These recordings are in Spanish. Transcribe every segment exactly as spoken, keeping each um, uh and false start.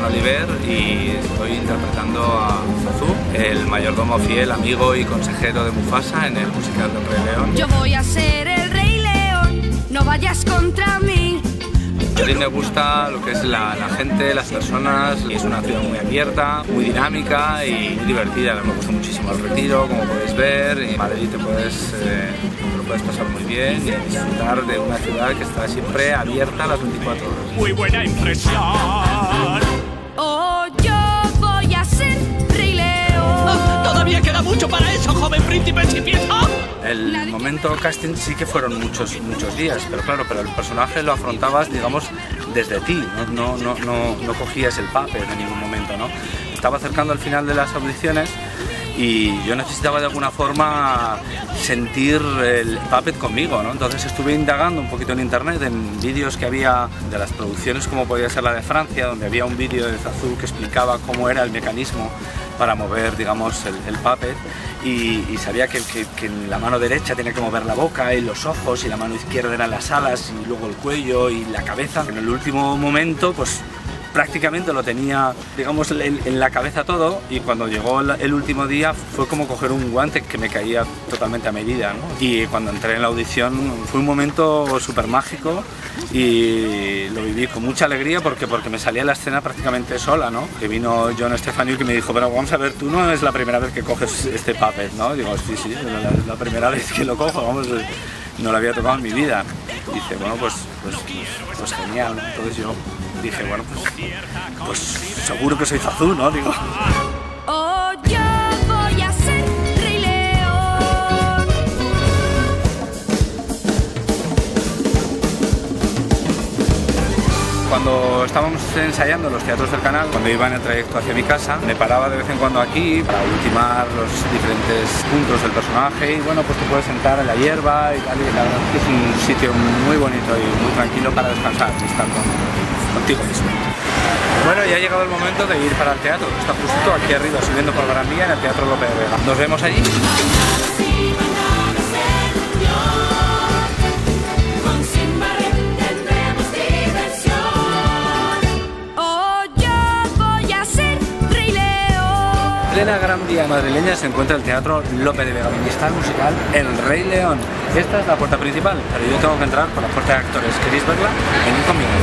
Joan Oliver y estoy interpretando a Zazu, el mayordomo fiel, amigo y consejero de Mufasa en el musical del Rey León. Yo voy a ser el Rey León, no vayas contra mí. A mí me gusta lo que es la, la gente, las personas, y es una ciudad muy abierta, muy dinámica y muy divertida. Me gusta muchísimo el Retiro, como podéis ver, y en Madrid te puedes, eh, te lo puedes pasar muy bien y disfrutar de una ciudad que está siempre abierta a las veinticuatro horas. Muy buena impresión. Oh, yo voy a ser Rey León. Oh, todavía queda mucho para eso, joven príncipe Chipieza. El momento casting sí que fueron muchos, muchos días, pero claro, pero el personaje lo afrontabas, digamos, desde ti, no, no, no, no, no cogías el papel en ningún momento, ¿no? Estaba acercando al final de las audiciones y yo necesitaba de alguna forma sentir el puppet conmigo, ¿no? Entonces estuve indagando un poquito en internet, en vídeos que había de las producciones como podía ser la de Francia, donde había un vídeo de Zazu que explicaba cómo era el mecanismo para mover, digamos, el, el puppet, y, y sabía que, que, que la mano derecha tenía que mover la boca y los ojos, y la mano izquierda eran las alas y luego el cuello y la cabeza. En el último momento, pues prácticamente lo tenía, digamos, en, en la cabeza todo, y cuando llegó el, el último día fue como coger un guante que me caía totalmente a medida, ¿no? Y cuando entré en la audición fue un momento súper mágico y lo viví con mucha alegría porque, porque me salía la escena prácticamente sola, ¿no? Que vino John Stefani que me dijo, pero vamos a ver, tú no es la primera vez que coges este puppet, ¿no? Digo, sí, sí, es la, la primera vez que lo cojo, vamos, no lo había tocado en mi vida. Y dice, bueno, pues, pues, pues, pues genial, ¿no? Entonces yo dije, bueno, pues, pues seguro que soy Zazu, ¿no? Digo. Oh, yo voy a ser Rey León. Cuando estábamos ensayando los teatros del canal, cuando iba en el trayecto hacia mi casa, me paraba de vez en cuando aquí para ultimar los diferentes puntos del personaje, y bueno, pues te puedes sentar en la hierba y tal, y la verdad es que es un sitio muy bonito y muy tranquilo para descansar y estar con, contigo mismo. Bueno, ya ha llegado el momento de ir para el teatro, está justo aquí arriba, subiendo por Gran Vía en el Teatro Lope de Vega. Nos vemos allí. En plena Gran Vía madrileña se encuentra el Teatro Lope de Vega, donde está el musical El Rey León. Esta es la puerta principal, pero yo tengo que entrar por la puerta de actores. ¿Queréis verla? Venid conmigo.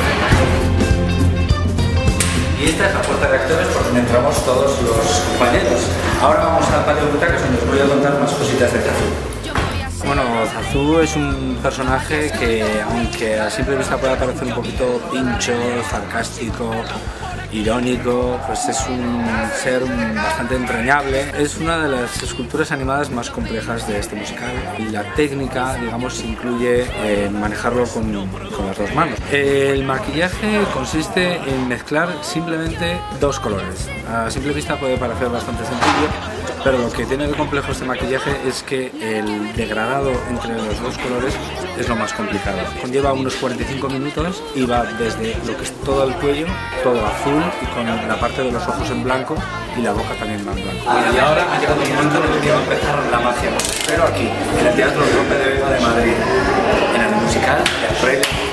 Y esta es la puerta de actores por donde entramos todos los compañeros. Ahora vamos al patio de butacas donde os voy a contar más cositas de Zazu. Bueno, Zazu es un personaje que, aunque a simple vista pueda parecer un poquito pincho, sarcástico, irónico, pues es un ser bastante entrañable. Es una de las esculturas animadas más complejas de este musical y la técnica, digamos, incluye eh, manejarlo con, con las dos manos. El maquillaje consiste en mezclar simplemente dos colores. A simple vista puede parecer bastante sencillo, pero lo que tiene de complejo este maquillaje es que el degradado entre los dos colores es lo más complicado. Conlleva unos cuarenta y cinco minutos y va desde lo que es todo el cuello, todo azul, y con la parte de los ojos en blanco y la boca también va en blanco. Bueno, y ahora ha llegado el momento en el que va a empezar la magia. Os espero aquí, en el Teatro Lope de Vega de Madrid, en el musical El Rey León.